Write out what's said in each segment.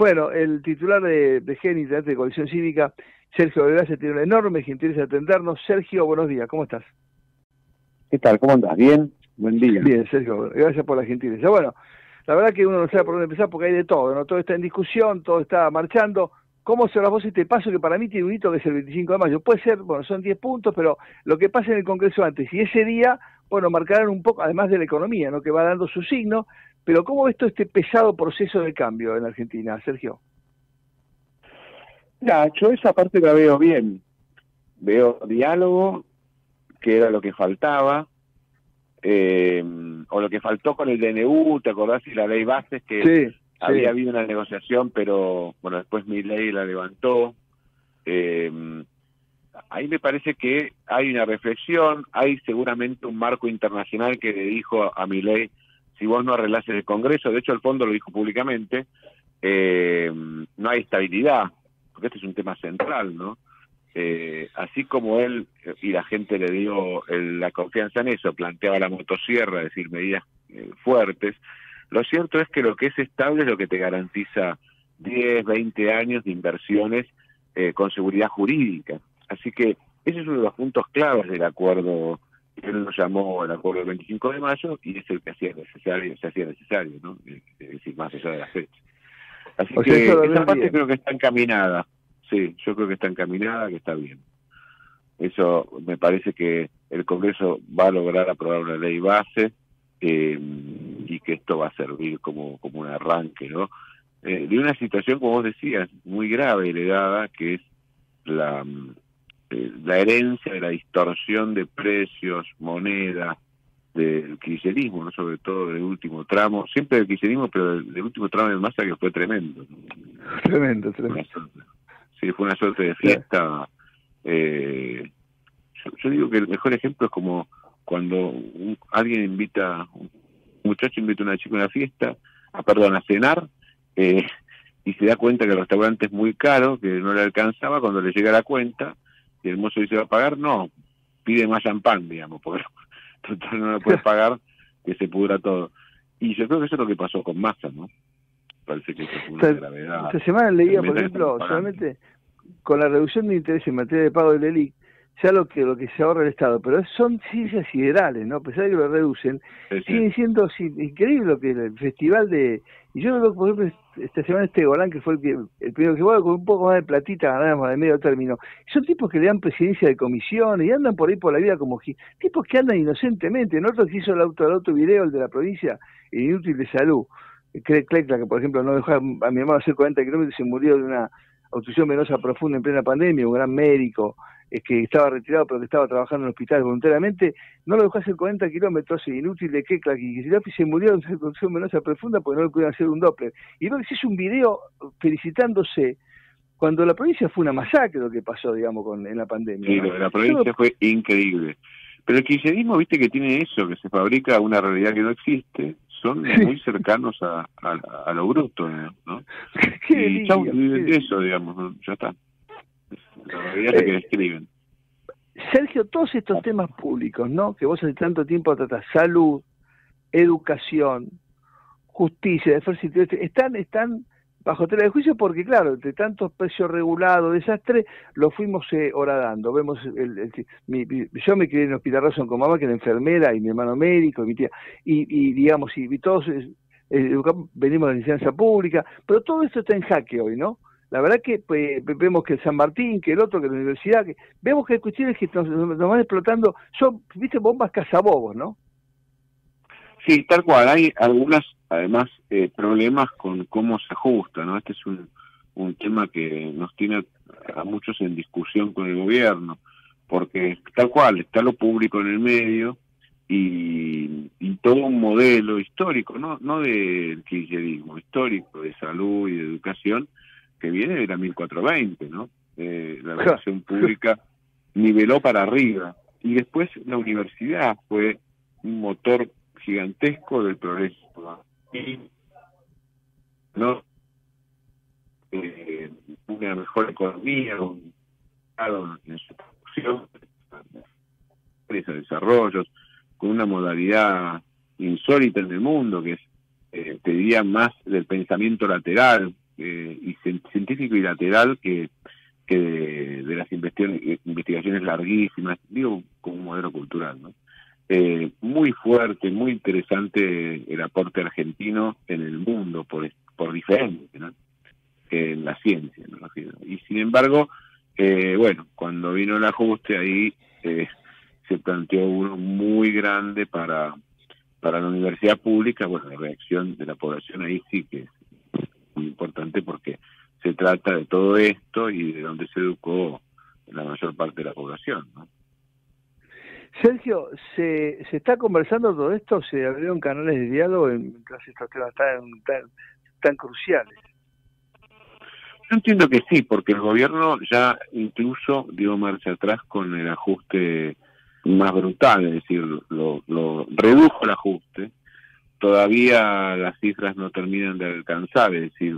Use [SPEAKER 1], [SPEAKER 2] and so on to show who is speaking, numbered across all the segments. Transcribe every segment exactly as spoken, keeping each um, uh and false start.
[SPEAKER 1] Bueno, el titular de, de G E N, Intendente de Coalición Cívica, Sergio Gracia, tiene una enorme gentileza de atendernos. Sergio, buenos días, ¿cómo estás?
[SPEAKER 2] ¿Qué tal? ¿Cómo andás? ¿Bien? Buen día.
[SPEAKER 1] Bien, Sergio, gracias por la gentileza. Bueno, la verdad que uno no sabe por dónde empezar porque hay de todo, ¿no? Todo está en discusión, todo está marchando. ¿Cómo se vos este paso que para mí tiene un hito que es el veinticinco de mayo? Puede ser, bueno, son diez puntos, pero lo que pasa en el Congreso antes y ese día, bueno, marcarán un poco, además de la economía, ¿no? Que va dando su signo, pero ¿cómo ves todo este pesado proceso de cambio en Argentina, Sergio?
[SPEAKER 2] Ya, yo esa parte la veo bien. Veo diálogo, que era lo que faltaba, eh, o lo que faltó con el D N U, ¿te acordás? Y la ley bases, que
[SPEAKER 1] Sí,
[SPEAKER 2] había
[SPEAKER 1] sí.
[SPEAKER 2] habido una negociación, pero bueno, después Milei la levantó. Eh, ahí me parece que hay una reflexión, hay seguramente un marco internacional que le dijo a Milei, si vos no arreglás el Congreso, de hecho el fondo lo dijo públicamente, eh, no hay estabilidad, porque este es un tema central, ¿no? Eh, así como él y la gente le dio el, la confianza en eso, planteaba la motosierra, es decir, medidas eh, fuertes, lo cierto es que lo que es estable es lo que te garantiza diez, veinte años de inversiones eh, con seguridad jurídica. Así que ese es uno de los puntos claves del acuerdo que él nos llamó el acuerdo del veinticinco de mayo y es el que hacía necesario, se hacía necesario, ¿no? Es decir, más allá de la fecha. Así
[SPEAKER 1] O sea,
[SPEAKER 2] que
[SPEAKER 1] eso
[SPEAKER 2] esa parte
[SPEAKER 1] bien.
[SPEAKER 2] creo que está encaminada. Sí, yo creo que está encaminada, que está bien. Eso me parece que el Congreso va a lograr aprobar una ley base eh, y que esto va a servir como, como un arranque, ¿no? Eh, de una situación, como vos decías, muy grave heredada, que es la, eh, la herencia de la distorsión de precios, moneda, del kirchnerismo, ¿no? Sobre todo del último tramo, siempre del kirchnerismo, pero del, del último tramo de Massa que fue tremendo, ¿no?
[SPEAKER 1] Tremendo, tremendo.
[SPEAKER 2] Sí, fue una suerte de fiesta. Eh, yo, yo digo que el mejor ejemplo es como cuando un, alguien invita, un muchacho invita a una chica a una fiesta, a, perdón, a cenar, eh, y se da cuenta que el restaurante es muy caro, que no le alcanzaba, cuando le llega la cuenta, y el mozo dice, ¿va a pagar? No, pide más champán, digamos, porque total no lo puede pagar, que se pudra todo. Y yo creo que eso es lo que pasó con Massa, ¿no? Parece que eso fue una gravedad.
[SPEAKER 1] Esta semana leía, por ejemplo, solamente con la reducción de interés en materia de pago del E L I C, sea lo que lo que se ahorra el Estado, pero son cifras siderales, ¿no? A pesar de que lo reducen, sí, sí. Siguen siendo sí, increíble lo que el festival de... Y yo creo que, por ejemplo, esta semana este Golán, que fue el, que, el primero que bueno, con un poco más de platita ganamos de medio término. Son tipos que le dan presidencia de comisiones y andan por ahí por la vida como... Tipos que andan inocentemente, ¿no? Otro que hizo el auto, el auto video, el de la provincia, el inútil de salud. Clecla, que por ejemplo no dejó a mi hermano hacer cuarenta kilómetros y se murió de una obstrucción venosa profunda en plena pandemia, un gran médico es que estaba retirado pero que estaba trabajando en el hospital voluntariamente, no lo dejó hacer cuarenta kilómetros, inútil de Clecla, y se murió de una obstrucción venosa profunda porque no le pudieron hacer un Doppler. Y luego se hizo un video felicitándose cuando la provincia fue una masacre lo que pasó, digamos, con, en la pandemia.
[SPEAKER 2] Sí,
[SPEAKER 1] ¿no?
[SPEAKER 2] lo de la provincia
[SPEAKER 1] Yo...
[SPEAKER 2] fue increíble. Pero el kirchnerismo, viste que tiene eso, que se fabrica una realidad que no existe, son sí. muy cercanos a, a, a lo bruto, ¿no?
[SPEAKER 1] Qué
[SPEAKER 2] y
[SPEAKER 1] delirio,
[SPEAKER 2] chau, viven
[SPEAKER 1] qué...
[SPEAKER 2] de eso, digamos, ¿no? Ya está. La realidad es la que describen.
[SPEAKER 1] Sergio, todos estos temas públicos, ¿no? Que vos hace tanto tiempo tratás, salud, educación, justicia, defensa interior, están, están bajo tela de juicio porque, claro, entre tantos precios regulados, desastre, lo fuimos eh, horadando. Vemos, el, el, mi, mi, yo me crié en el Hospital Rawson con mamá, que era enfermera, y mi hermano médico, y mi tía, y, y digamos, y, y todos eh, educamos, venimos de la enseñanza pública, pero todo esto está en jaque hoy, ¿no? La verdad que pues, vemos que el San Martín, que el otro, que la universidad, que vemos que hay cuestiones que nos, nos van explotando, son, viste, bombas cazabobos, ¿no?
[SPEAKER 2] Sí, tal cual, hay algunas, además, eh, problemas con cómo se ajusta, ¿no? Este es un, un tema que nos tiene a muchos en discusión con el gobierno, porque tal cual, está lo público en el medio y, y todo un modelo histórico, no, no del kirchnerismo, histórico de salud y de educación, que viene de la mil cuatrocientos veinte, ¿no? Eh, la educación pública niveló para arriba, y después la universidad fue un motor gigantesco del progreso, y no eh, una mejor economía, un en su producción, de desarrollos, con una modalidad insólita en el mundo, que es, eh, te diría, más del pensamiento lateral, eh, científico y lateral que, que de, de las investigaciones, investigaciones larguísimas, digo, como un modelo cultural, ¿no? Eh, muy fuerte, muy interesante el aporte argentino en el mundo, por, por diferente, ¿no? Que en la ciencia, me refiero. Y sin embargo, eh, bueno, cuando vino el ajuste ahí eh, se planteó uno muy grande para, para la universidad pública. Bueno, la reacción de la población ahí sí que es muy importante porque se trata de todo esto y de donde se educó la mayor parte de la población, ¿no?
[SPEAKER 1] Sergio, ¿se, ¿se está conversando todo esto? ¿Se abrieron canales de diálogo mientras estos temas tan, tan, tan cruciales?
[SPEAKER 2] Yo entiendo que sí, porque el gobierno ya incluso dio marcha atrás con el ajuste más brutal, es decir, lo, lo redujo el ajuste. Todavía las cifras no terminan de alcanzar, es decir,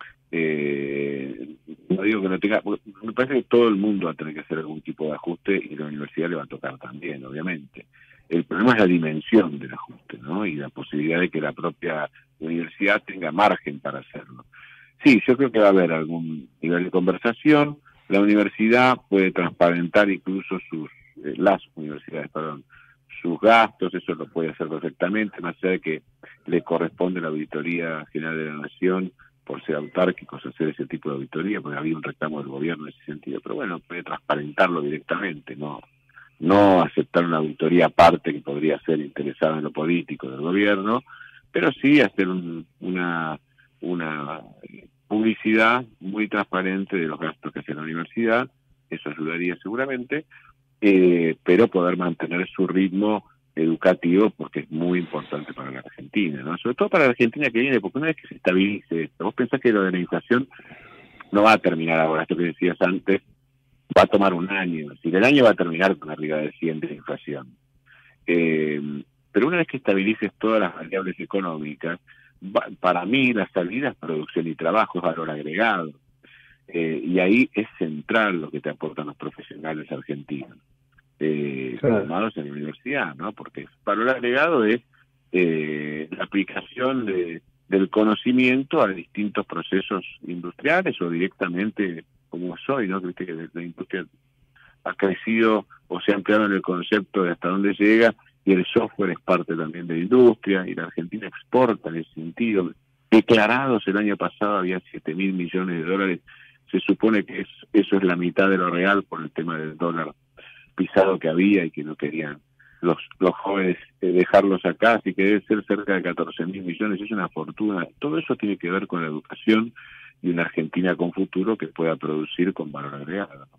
[SPEAKER 2] eh, no digo que no tenga, me parece que todo el mundo va a tener que hacer algún tipo de ajuste y la universidad le va a tocar también, obviamente. El problema es la dimensión del ajuste, ¿no? Y la posibilidad de que la propia universidad tenga margen para hacerlo. Sí, yo creo que va a haber algún nivel de conversación. La universidad puede transparentar incluso sus, eh, las universidades, perdón, sus gastos, eso lo puede hacer perfectamente, más allá de que le corresponde a la Auditoría General de la Nación, por ser autárquicos, hacer ese tipo de auditoría, porque había un reclamo del gobierno en ese sentido. Pero bueno, puede transparentarlo directamente, no no aceptar una auditoría aparte que podría ser interesada en lo político del gobierno, pero sí hacer un, una una publicidad muy transparente de los gastos que hace la universidad. Eso ayudaría seguramente, eh, pero poder mantener su ritmo educativo, porque es muy importante para la Argentina, ¿no? Sobre todo para la Argentina que viene, porque una vez que se estabilice esto, vos pensás que lo de la inflación no va a terminar ahora, esto que decías antes, va a tomar un año, si el año va a terminar con arriba de cien de inflación. Eh, pero una vez que estabilices todas las variables económicas, va, para mí la salida es producción y trabajo, es valor agregado, eh, y ahí es central lo que te aportan los profesionales argentinos. Eh, claro. Formados en la universidad, ¿no? Porque valor agregado es eh, la aplicación de, del conocimiento a distintos procesos industriales o directamente, como soy, ¿no? Viste que la industria ha crecido o se ha ampliado en el concepto de hasta dónde llega, y el software es parte también de la industria, y la Argentina exporta en ese sentido. Declarados el año pasado había siete mil millones de dólares, se supone que es, eso es la mitad de lo real por el tema del dólar pisado que había y que no querían los los jóvenes eh, dejarlos acá, así que debe ser cerca de catorce mil millones, es una fortuna. Todo eso tiene que ver con la educación y una Argentina con futuro que pueda producir con valor agregado.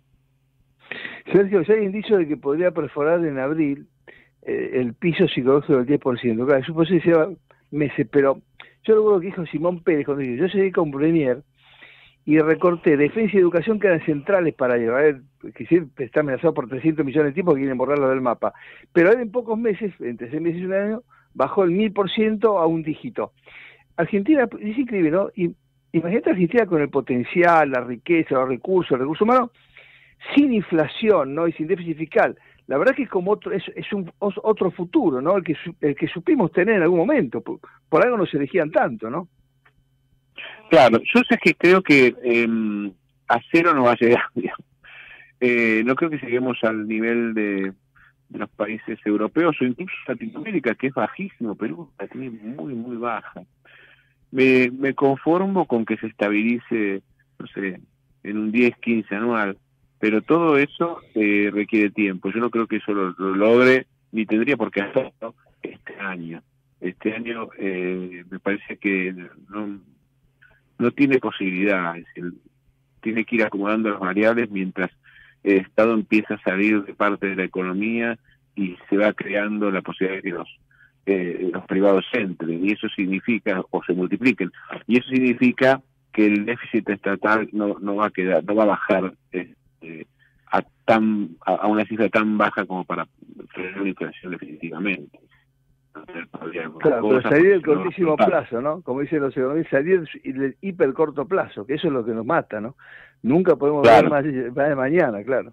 [SPEAKER 1] Sergio, ya hay indicios de que podría perforar en abril eh, el piso psicológico del diez por ciento. Claro, eso puede ser meses, pero yo recuerdo que dijo Simón Pérez cuando dijo, yo llegué con Premier y recorté defensa y educación, que eran centrales para llevar, que sí, está amenazado por trescientos millones de tipos que quieren borrarlo del mapa, pero él en pocos meses, entre seis meses y un año, bajó el mil por ciento a un dígito. Argentina, es increíble, ¿no? Y imagínate Argentina con el potencial, la riqueza, los recursos, el recurso humano, sin inflación, ¿no? Y sin déficit fiscal. La verdad que es como otro, es, es un otro futuro, ¿no? El que, el que supimos tener en algún momento, por, por algo nos elegían tanto, ¿no?
[SPEAKER 2] Claro, yo sé que creo que eh, a cero no va a llegar, eh, no creo que lleguemos al nivel de, de los países europeos o incluso Latinoamérica, que es bajísimo. Perú la tiene muy, muy baja. Me, me conformo con que se estabilice, no sé, en un diez, quince anual, pero todo eso eh, requiere tiempo. Yo no creo que eso lo, lo logre, ni tendría por qué hacerlo este año. Este año eh, me parece que no... no tiene posibilidad, es decir, tiene que ir acomodando las variables mientras el Estado empieza a salir de parte de la economía y se va creando la posibilidad de que los, eh, los privados entren, y eso significa, o se multipliquen, y eso significa que el déficit estatal no, no va a quedar, no va a bajar este, a tan a, a una cifra tan baja como para frenar la inflación definitivamente.
[SPEAKER 1] Claro, pero salir del cortísimo plazo, ¿no? Como dicen los economistas, salir del hiper corto plazo, que eso es lo que nos mata, ¿no? Nunca podemos claro. ver más, más de mañana, claro.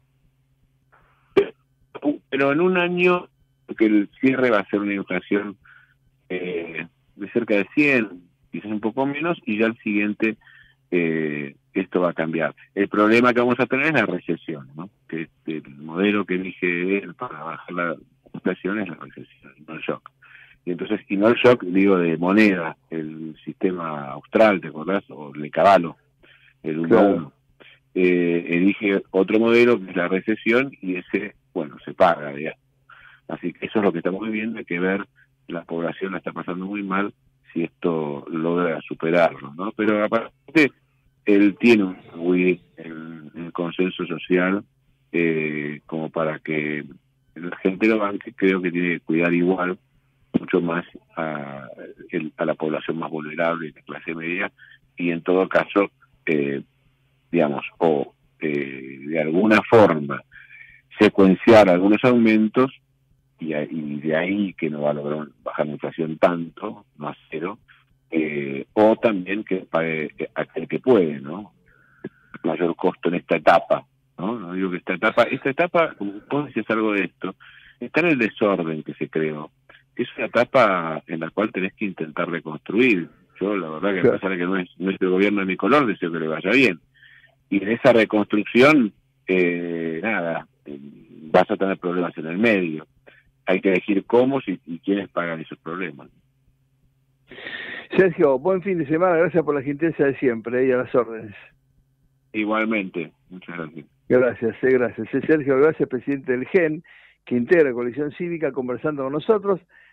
[SPEAKER 2] Pero en un año, que el cierre va a ser una inflación eh, de cerca de cien, quizás un poco menos, y ya el siguiente eh, esto va a cambiar. El problema que vamos a tener es la recesión, ¿no? Que el modelo que dije él para bajar la inflación es la recesión, no el shock. Y entonces, y no el shock, digo, de moneda, el sistema austral, ¿te acordás? O el de Cavallo, el uno a uno. Eh, elige otro modelo que es la recesión y ese, bueno, se paga, digamos. Así que eso es lo que estamos viviendo, hay que ver, la población la está pasando muy mal si esto logra superarlo, ¿no? Pero aparte, él tiene un Wii en el consenso social eh, como para que la gente lo banque. Creo que tiene que cuidar igual mucho más a, el, a la población más vulnerable y la clase media, y en todo caso, eh, digamos, o eh, de alguna forma secuenciar algunos aumentos y, y de ahí que no va a lograr bajar la inflación tanto, no a cero, eh, o también que pague aquel que puede, ¿no? Mayor costo en esta etapa, ¿no? No digo que esta etapa, esta etapa, como vos decías algo de esto, está en el desorden que se creó. Es una etapa en la cual tenés que intentar reconstruir. Yo, la verdad, que a pesar de que no es, no es el gobierno de mi color, deseo que le vaya bien. Y en esa reconstrucción, eh, nada, eh, vas a tener problemas en el medio. Hay que elegir cómo y, y quiénes pagan esos problemas.
[SPEAKER 1] Sergio, buen fin de semana, gracias por la gentileza de siempre y a las órdenes.
[SPEAKER 2] Igualmente, muchas gracias.
[SPEAKER 1] Gracias, eh, gracias. Es Sergio Gracias, presidente del G E N, que integra Coalición Cívica, conversando con nosotros.